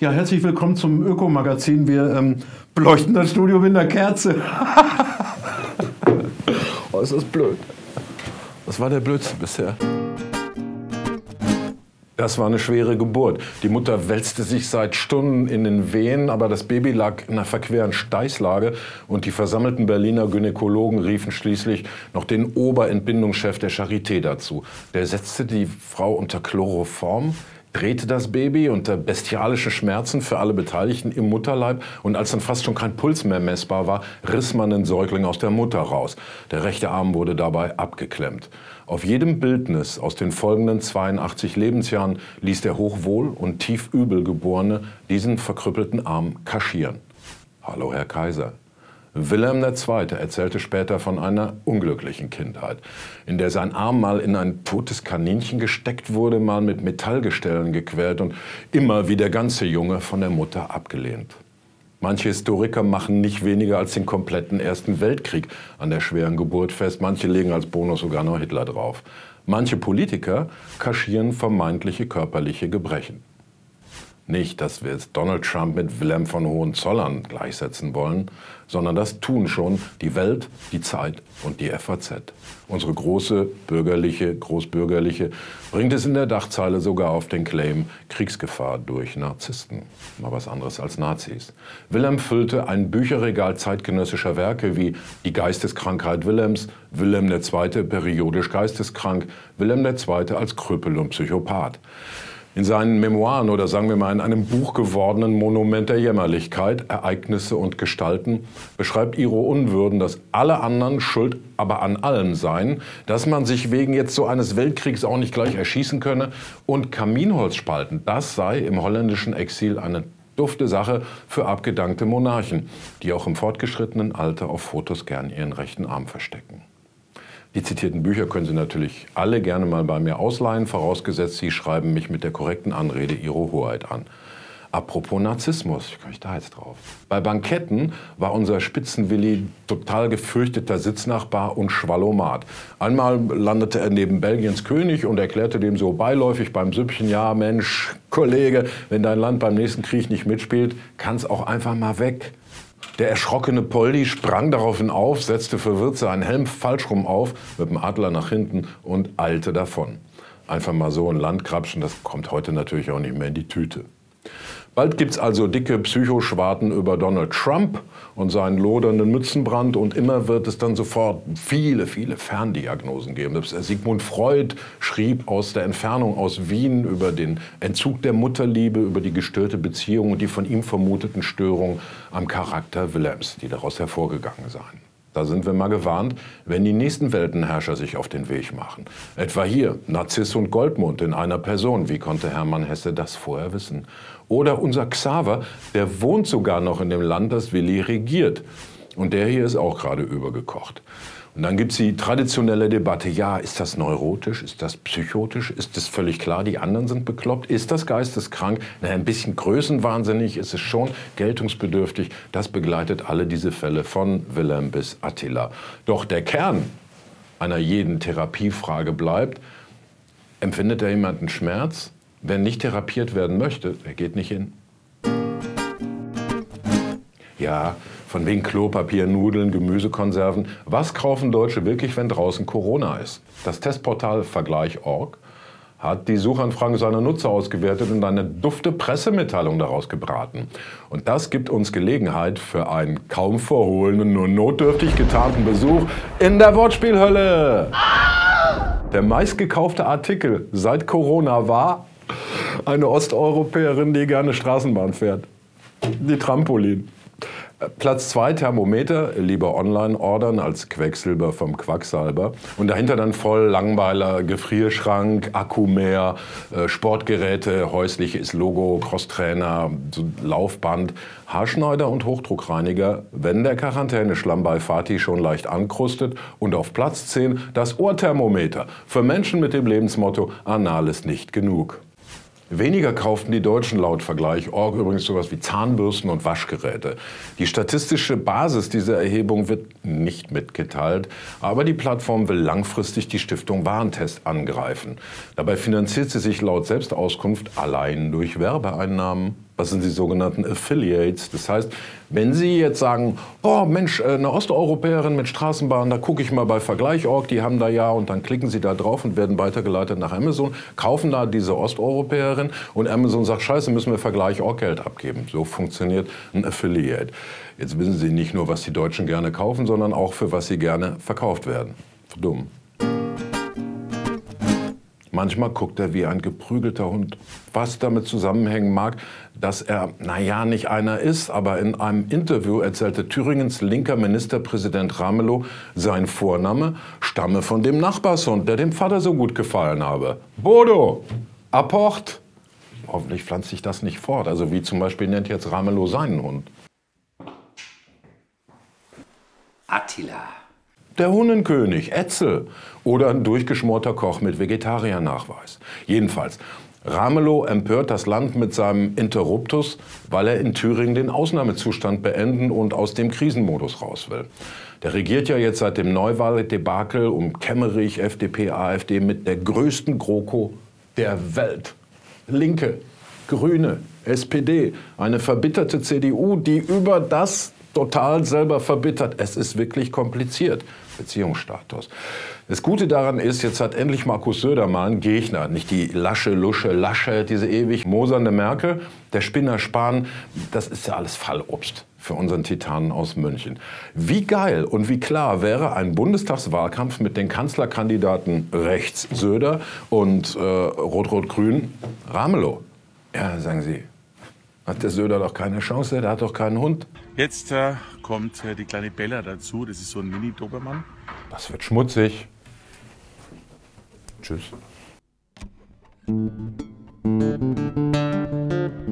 Ja, herzlich willkommen zum Öko-Magazin. Wir beleuchten das Studio mit einer Kerze. Oh, ist das blöd. Das war der Blödsinn bisher. Das war eine schwere Geburt. Die Mutter wälzte sich seit Stunden in den Wehen, aber das Baby lag in einer verqueren Steißlage und die versammelten Berliner Gynäkologen riefen schließlich noch den Oberentbindungschef der Charité dazu. Der setzte die Frau unter Chloroform, drehte das Baby unter bestialischen Schmerzen für alle Beteiligten im Mutterleib und als dann fast schon kein Puls mehr messbar war, riss man den Säugling aus der Mutter raus. Der rechte Arm wurde dabei abgeklemmt. Auf jedem Bildnis aus den folgenden 82 Lebensjahren ließ der hochwohl und tief übel Geborene diesen verkrüppelten Arm kaschieren. Hallo, Herr Kaiser. Wilhelm II. Erzählte später von einer unglücklichen Kindheit, in der sein Arm mal in ein totes Kaninchen gesteckt wurde, mal mit Metallgestellen gequält und immer wie der ganze Junge von der Mutter abgelehnt. Manche Historiker machen nicht weniger als den kompletten Ersten Weltkrieg an der schweren Geburt fest. Manche legen als Bonus sogar noch Hitler drauf. Manche Politiker kaschieren vermeintliche körperliche Gebrechen. Nicht, dass wir jetzt Donald Trump mit Wilhelm von Hohenzollern gleichsetzen wollen, sondern das tun schon die Welt, die Zeit und die FAZ. Unsere große Großbürgerliche bringt es in der Dachzeile sogar auf den Claim Kriegsgefahr durch Narzissten. Mal was anderes als Nazis. Wilhelm füllte ein Bücherregal zeitgenössischer Werke wie Die Geisteskrankheit Wilhelms, Wilhelm II. Periodisch geisteskrank, Wilhelm II. Als Krüppel und Psychopath. In seinen Memoiren oder sagen wir mal in einem Buch gewordenen Monument der Jämmerlichkeit, Ereignisse und Gestalten, beschreibt Iro Unwürden, dass alle anderen schuld aber an allem seien, dass man sich wegen jetzt so eines Weltkriegs auch nicht gleich erschießen könne und Kaminholz spalten, das sei im holländischen Exil eine dufte Sache für abgedankte Monarchen, die auch im fortgeschrittenen Alter auf Fotos gern ihren rechten Arm verstecken. Die zitierten Bücher können Sie natürlich alle gerne mal bei mir ausleihen, vorausgesetzt Sie schreiben mich mit der korrekten Anrede Ihre Hoheit an. Apropos Narzissmus, wie komme ich da jetzt drauf? Bei Banketten war unser Spitzenwilli total gefürchteter Sitznachbar und Schwallomat. Einmal landete er neben Belgiens König und erklärte dem so beiläufig beim Süppchen, ja Mensch, Kollege, wenn dein Land beim nächsten Krieg nicht mitspielt, kann's auch einfach mal weg. Der erschrockene Poldi sprang daraufhin auf, setzte verwirrt seinen Helm falsch rum auf, mit dem Adler nach hinten und eilte davon. Einfach mal so ein Landkrapschen, das kommt heute natürlich auch nicht mehr in die Tüte. Bald gibt's also dicke Psychoschwarten über Donald Trump und seinen lodernden Mützenbrand und immer wird es dann sofort viele Ferndiagnosen geben. Sigmund Freud schrieb aus der Entfernung aus Wien über den Entzug der Mutterliebe, über die gestörte Beziehung und die von ihm vermuteten Störungen am Charakter Wilhelms, die daraus hervorgegangen seien. Da sind wir mal gewarnt, wenn die nächsten Weltenherrscher sich auf den Weg machen. Etwa hier, Narziss und Goldmund in einer Person. Wie konnte Hermann Hesse das vorher wissen? Oder unser Xaver, der wohnt sogar noch in dem Land, das Willi regiert. Und der hier ist auch gerade übergekocht. Und dann gibt es die traditionelle Debatte, ja, ist das neurotisch, ist das psychotisch, ist das völlig klar, die anderen sind bekloppt, ist das geisteskrank? Na, ein bisschen größenwahnsinnig ist es schon, geltungsbedürftig, das begleitet alle diese Fälle von Wilhelm bis Attila. Doch der Kern einer jeden Therapiefrage bleibt, empfindet da jemand einen Schmerz? Wer nicht therapiert werden möchte, der geht nicht hin. Ja, von wegen Klopapier, Nudeln, Gemüsekonserven. Was kaufen Deutsche wirklich, wenn draußen Corona ist? Das Testportal Vergleich.org hat die Suchanfragen seiner Nutzer ausgewertet und eine dufte Pressemitteilung daraus gebraten. Und das gibt uns Gelegenheit für einen kaum verhohlenen, nur notdürftig getarnten Besuch in der Wortspielhölle. Der meistgekaufte Artikel seit Corona war eine Osteuropäerin, die gerne Straßenbahn fährt. Die Trampolin. Platz 2 Thermometer, lieber online ordern als Quecksilber vom Quacksalber. Und dahinter dann voll Langweiler, Gefrierschrank, Akkumeer, Sportgeräte, häusliches Logo, Crosstrainer, Laufband, Haarschneider und Hochdruckreiniger, wenn der Quarantäneschlamm bei Fatih schon leicht ankrustet. Und auf Platz 10 das Ohrthermometer für Menschen mit dem Lebensmotto, anal ist nicht genug. Weniger kauften die Deutschen laut Vergleich.org übrigens sowas wie Zahnbürsten und Waschgeräte. Die statistische Basis dieser Erhebung wird nicht mitgeteilt, aber die Plattform will langfristig die Stiftung Warentest angreifen. Dabei finanziert sie sich laut Selbstauskunft allein durch Werbeeinnahmen. Was sind die sogenannten Affiliates? Das heißt, wenn Sie jetzt sagen, oh Mensch, eine Osteuropäerin mit Straßenbahn, da gucke ich mal bei Vergleich.org, die haben da ja, und dann klicken Sie da drauf und werden weitergeleitet nach Amazon, kaufen da diese Osteuropäerin und Amazon sagt, scheiße, müssen wir Vergleich.org Geld abgeben. So funktioniert ein Affiliate. Jetzt wissen Sie nicht nur, was die Deutschen gerne kaufen, sondern auch, für was sie gerne verkauft werden. Dumm. Manchmal guckt er wie ein geprügelter Hund. Was damit zusammenhängen mag, dass er, naja, nicht einer ist, aber in einem Interview erzählte Thüringens linker Ministerpräsident Ramelow, sein Vorname stamme von dem Nachbarshund, der dem Vater so gut gefallen habe. Bodo, Apport. Hoffentlich pflanzt sich das nicht fort. Also wie zum Beispiel nennt jetzt Ramelow seinen Hund. Attila. Der Hunnenkönig, Etzel oder ein durchgeschmorter Koch mit Vegetariernachweis. Jedenfalls, Ramelow empört das Land mit seinem Interruptus, weil er in Thüringen den Ausnahmezustand beenden und aus dem Krisenmodus raus will. Der regiert ja jetzt seit dem Neuwahldebakel um Kemmerich, FDP, AfD mit der größten GroKo der Welt. Linke, Grüne, SPD, eine verbitterte CDU, die über das total selber verbittert. Es ist wirklich kompliziert. Beziehungsstatus. Das Gute daran ist, jetzt hat endlich Markus Söder mal einen Gegner. Nicht die Lasche, diese ewig mosernde Merkel. Der Spinner Spahn, das ist ja alles Fallobst für unseren Titanen aus München. Wie geil und wie klar wäre ein Bundestagswahlkampf mit den Kanzlerkandidaten rechts Söder und Rot-Rot-Grün Ramelow. Ja, sagen Sie, hat der Söder doch keine Chance, der hat doch keinen Hund. Jetzt kommt die kleine Bella dazu, das ist so ein Mini-Dobermann. Das wird schmutzig. Tschüss.